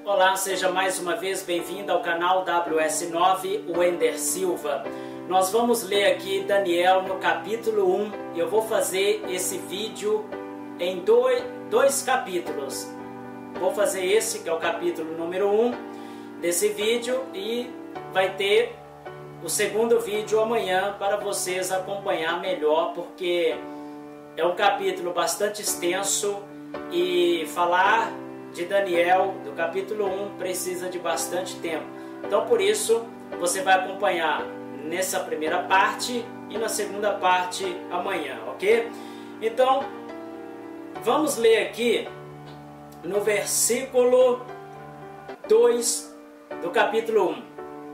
Olá, seja mais uma vez bem-vindo ao canal WS9 Wender Silva. Nós vamos ler aqui Daniel no capítulo 1 e eu vou fazer esse vídeo em dois capítulos. Vou fazer esse que é o capítulo número 1 desse vídeo e vai ter o segundo vídeo amanhã para vocês acompanhar melhor, porque é um capítulo bastante extenso e falar de Daniel, do capítulo 1, precisa de bastante tempo. Então, por isso, você vai acompanhar nessa primeira parte e na segunda parte amanhã, ok? Então, vamos ler aqui no versículo 2 do capítulo 1.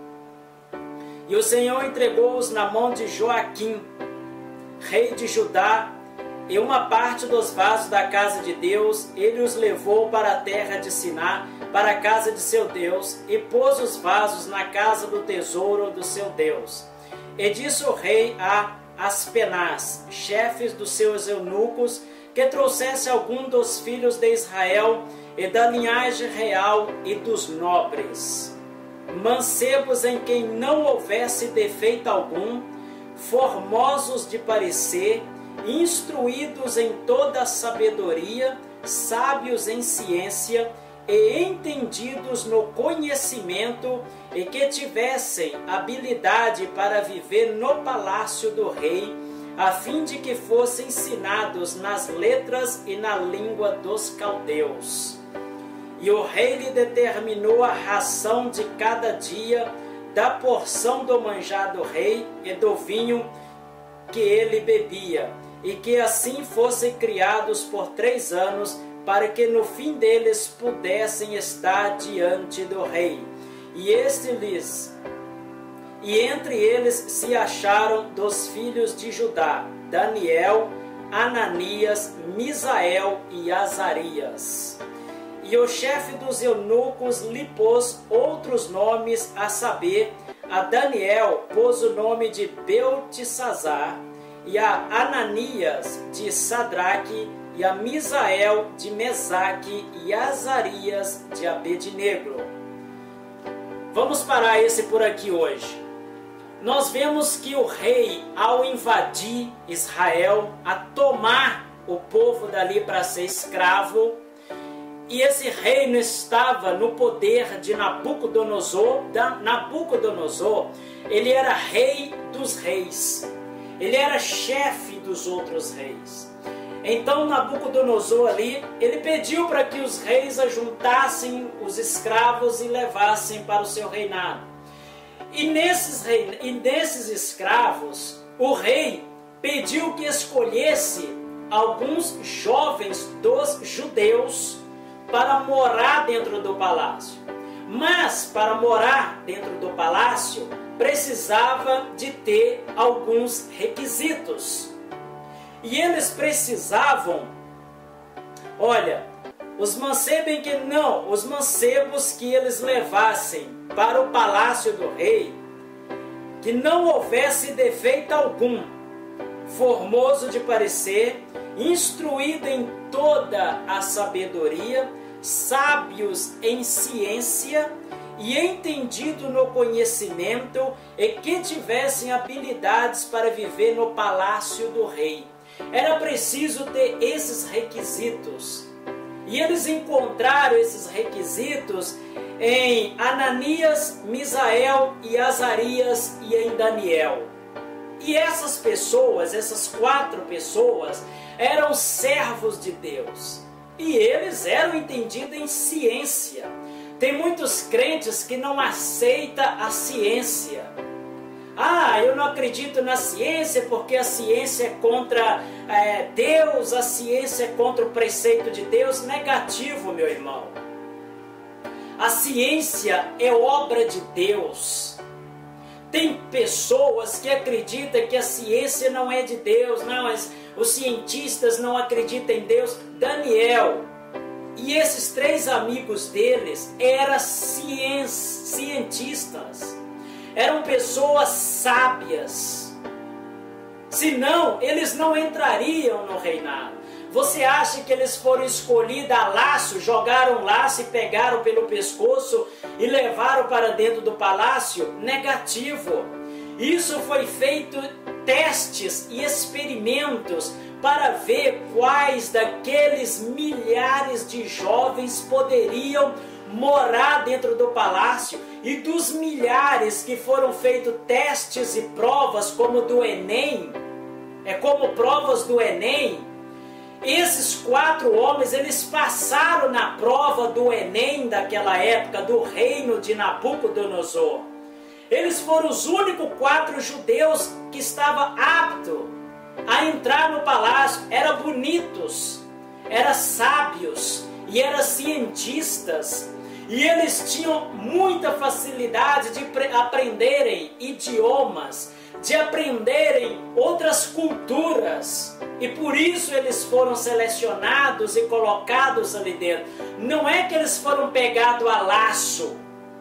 E o Senhor entregou-os na mão de Joaquim, rei de Judá, e uma parte dos vasos da casa de Deus ele os levou para a terra de Siná, para a casa de seu Deus, e pôs os vasos na casa do tesouro do seu Deus. E disse o rei a Aspenaz, chefes dos seus eunucos, que trouxesse algum dos filhos de Israel e da linhagem real e dos nobres, mancebos em quem não houvesse defeito algum, formosos de parecer, instruídos em toda a sabedoria, sábios em ciência e entendidos no conhecimento, e que tivessem habilidade para viver no palácio do rei, a fim de que fossem ensinados nas letras e na língua dos caldeus. E o rei lhe determinou a ração de cada dia, da porção do manjar do rei e do vinho que ele bebia, e que assim fossem criados por 3 anos, para que no fim deles pudessem estar diante do rei. E entre eles se acharam dos filhos de Judá, Daniel, Ananias, Misael e Azarias. E o chefe dos eunucos lhe pôs outros nomes, a saber, a Daniel pôs o nome de Beltesazar, e a Ananias de Sadraque, e a Misael de Mesaque, e Azarias de Abednego. Vamos parar esse por aqui hoje. Nós vemos que o rei, ao invadir Israel, a tomar o povo dali para ser escravo, e esse reino estava no poder de Nabucodonosor. Nabucodonosor, ele era rei dos reis. Ele era chefe dos outros reis. Então Nabucodonosor ali, ele pediu para que os reis ajuntassem os escravos e levassem para o seu reinado. E nesses escravos, o rei pediu que escolhesse alguns jovens dos judeus para morar dentro do palácio. Mas para morar dentro do palácio, precisava de ter alguns requisitos. E eles precisavam, os mancebos que eles levassem para o palácio do rei, que não houvesse defeito algum, formoso de parecer, instruído em toda a sabedoria, sábios em ciência e entendido no conhecimento, e que tivessem habilidades para viver no palácio do rei. Era preciso ter esses requisitos. E eles encontraram esses requisitos em Ananias, Misael e Azarias e em Daniel. E essas pessoas, essas 4 pessoas, eram servos de Deus. E eles eram entendidos em ciência. Tem muitos crentes que não aceitam a ciência. Eu não acredito na ciência porque a ciência é contra Deus, a ciência é contra o preceito de Deus. Negativo, meu irmão. A ciência é obra de Deus. Tem pessoas que acreditam que a ciência não é de Deus, os cientistas não acreditam em Deus. Daniel e esses 3 amigos deles eram cientistas, eram pessoas sábias, senão eles não entrariam no reinado. Você acha que eles foram escolhidos a laço, jogaram laço e pegaram pelo pescoço e levaram para dentro do palácio? Negativo. Isso foi feito testes e experimentos para ver quais daqueles milhares de jovens poderiam morar dentro do palácio, e dos milhares que foram feitos testes e provas como do Enem, como provas do Enem, esses 4 homens, eles passaram na prova do Enem daquela época, do reino de Nabucodonosor. Eles foram os únicos 4 judeus que estavam aptos a entrar no palácio. Eram bonitos, eram sábios e eram cientistas. E eles tinham muita facilidade de aprenderem idiomas, de aprenderem outras culturas. E por isso eles foram selecionados e colocados ali dentro. Não é que eles foram pegados a laço.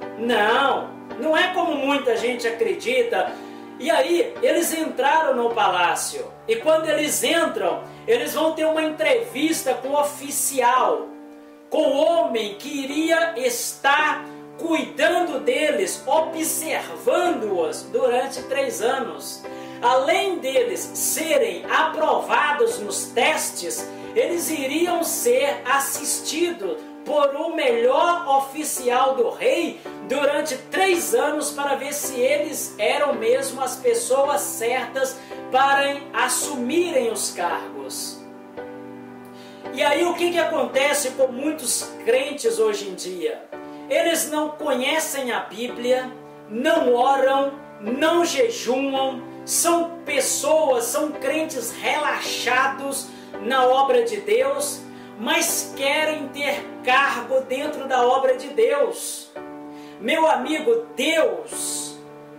Não é como muita gente acredita. E aí, eles entraram no palácio. E quando eles entram, eles vão ter uma entrevista com o oficial, com o homem que iria estar cuidando deles, observando-os durante 3 anos. Além deles serem aprovados nos testes, eles iriam ser assistidos por um melhor oficial do rei durante 3 anos para ver se eles eram mesmo as pessoas certas para assumirem os cargos. E aí o que acontece com muitos crentes hoje em dia? Eles não conhecem a Bíblia, não oram, não jejuam, são pessoas, são crentes relaxados na obra de Deus, mas querem ter cargo dentro da obra de Deus. Meu amigo, Deus,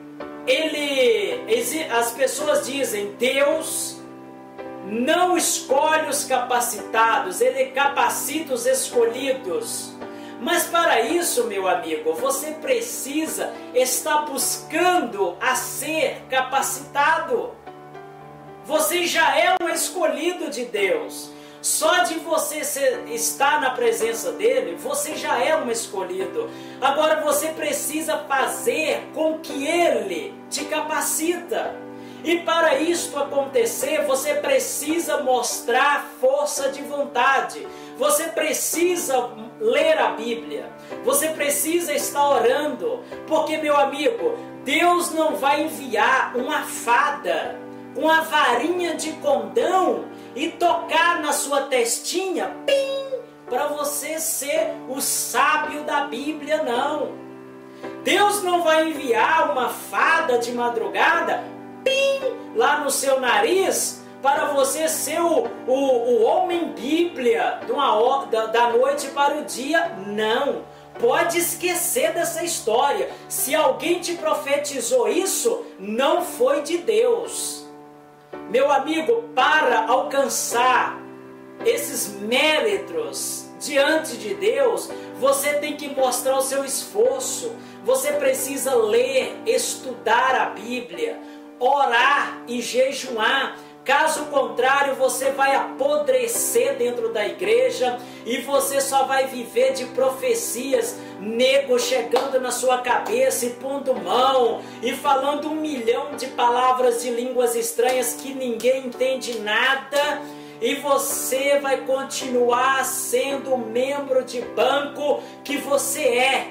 as pessoas dizem, Deus não escolhe os capacitados, Ele capacita os escolhidos. Mas para isso, meu amigo, você precisa estar buscando a ser capacitado. Você já é um escolhido de Deus. Só de você estar na presença dele, você já é um escolhido. Agora você precisa fazer com que ele te capacita. E para isto acontecer, você precisa mostrar força de vontade. Você precisa ler a Bíblia. Você precisa estar orando. Porque, meu amigo, Deus não vai enviar uma fada com a varinha de condão e tocar na sua testinha, pim, para você ser o sábio da Bíblia, não. Deus não vai enviar uma fada de madrugada, pim, lá no seu nariz, para você ser o homem Bíblia da noite para o dia, não. Pode esquecer dessa história. Se alguém te profetizou isso, não foi de Deus. Meu amigo, para alcançar esses méritos diante de Deus, você tem que mostrar o seu esforço. Você precisa ler, estudar a Bíblia, orar e jejuar. Caso contrário, você vai apodrecer dentro da igreja e você só vai viver de profecias, nego chegando na sua cabeça e pondo mão e falando 1 milhão de palavras de línguas estranhas que ninguém entende nada, e você vai continuar sendo o membro de banco que você é.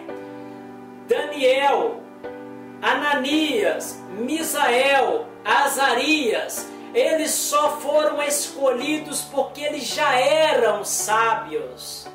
Daniel, Ananias, Misael, Azarias, eles só foram escolhidos porque eles já eram sábios.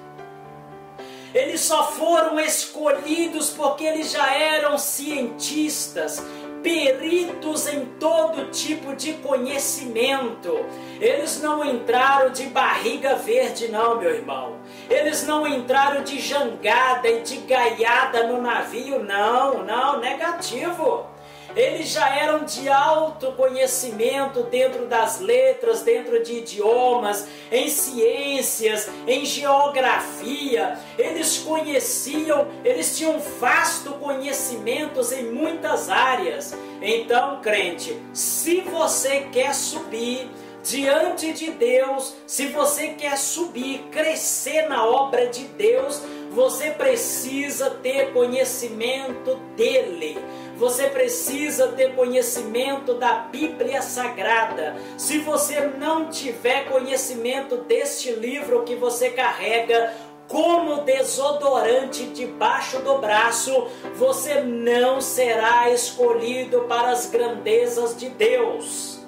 Eles só foram escolhidos porque eles já eram cientistas, peritos em todo tipo de conhecimento. Eles não entraram de barriga verde, não, meu irmão. Eles não entraram de jangada e de gaiada no navio, não, negativo. Eles já eram de alto conhecimento dentro das letras, dentro de idiomas, em ciências, em geografia. Eles conheciam, eles tinham vasto conhecimentos em muitas áreas. Então, crente, se você quer subir, diante de Deus, se você quer subir, crescer na obra de Deus, você precisa ter conhecimento dele. Você precisa ter conhecimento da Bíblia Sagrada. Se você não tiver conhecimento deste livro que você carrega como desodorante debaixo do braço, você não será escolhido para as grandezas de Deus.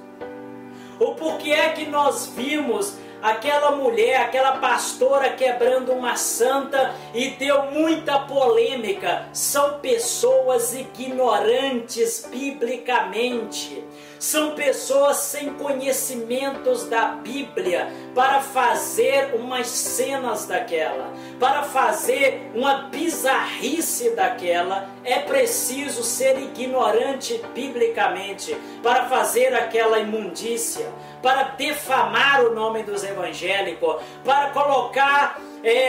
O porquê é que nós vimos aquela mulher, aquela pastora quebrando uma santa e deu muita polêmica? São pessoas ignorantes biblicamente. São pessoas sem conhecimentos da Bíblia para fazer umas cenas daquela, para fazer uma bizarrice daquela. É preciso ser ignorante biblicamente para fazer aquela imundícia, para defamar o nome dos evangélicos, para colocar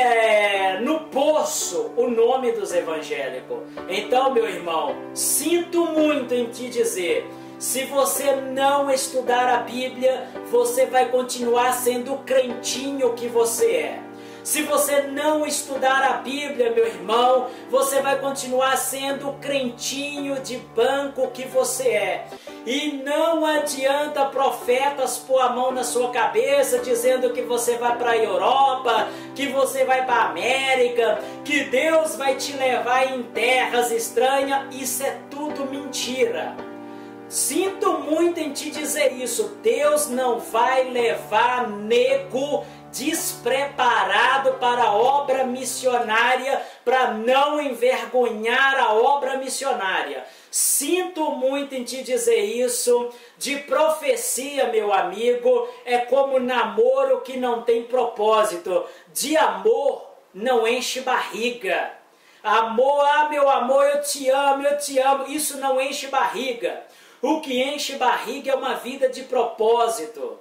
no poço o nome dos evangélicos. Então, meu irmão, sinto muito em te dizer, se você não estudar a Bíblia, você vai continuar sendo o crentinho que você é. Se você não estudar a Bíblia, meu irmão, você vai continuar sendo o crentinho de banco que você é. E não adianta profetas pôr a mão na sua cabeça dizendo que você vai para a Europa, que você vai para a América, que Deus vai te levar em terras estranhas. Isso é tudo mentira. Sinto muito em te dizer isso. Deus não vai levar nego despreparado para a obra missionária, para não envergonhar a obra missionária. Sinto muito em te dizer isso. De profecia, meu amigo, é como namoro que não tem propósito. De amor não enche barriga. Amor, meu amor, eu te amo, isso não enche barriga. O que enche barriga é uma vida de propósito.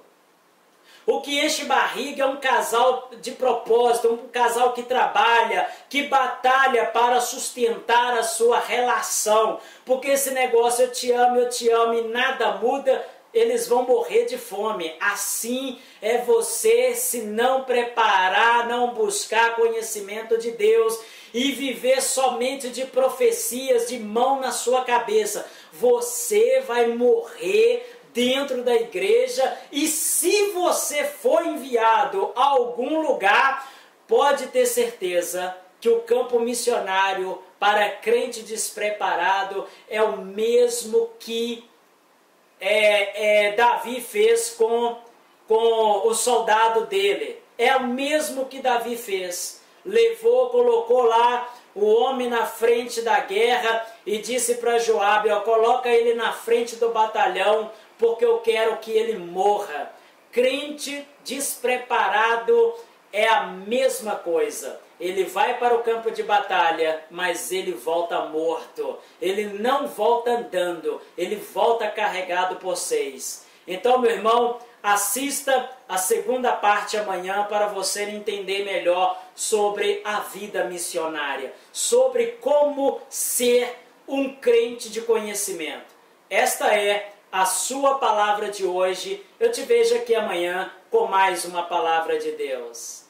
O que enche barriga é um casal de propósito, um casal que trabalha, que batalha para sustentar a sua relação. Porque esse negócio eu te amo e nada muda, eles vão morrer de fome. Assim é você se não preparar, não buscar conhecimento de Deus e viver somente de profecias, de mão na sua cabeça. Você vai morrer dentro da igreja, e se você for enviado a algum lugar, pode ter certeza que o campo missionário para crente despreparado é o mesmo que Davi fez com o soldado dele. É o mesmo que Davi fez. Colocou lá o homem na frente da guerra e disse para Joabe, coloca ele na frente do batalhão, porque eu quero que ele morra. Crente despreparado é a mesma coisa. Ele vai para o campo de batalha, mas ele volta morto. Ele não volta andando, ele volta carregado por 6. Então, meu irmão, assista a segunda parte amanhã para você entender melhor sobre a vida missionária, sobre como ser um crente de conhecimento. Esta é a sua palavra de hoje. Eu te vejo aqui amanhã com mais uma palavra de Deus.